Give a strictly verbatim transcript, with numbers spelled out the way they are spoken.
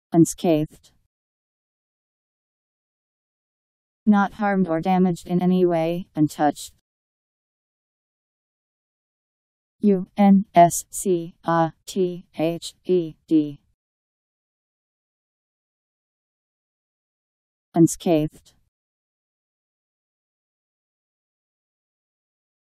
Unscathed. Not harmed or damaged in any way, untouched. U N S C A T H E D. Unscathed.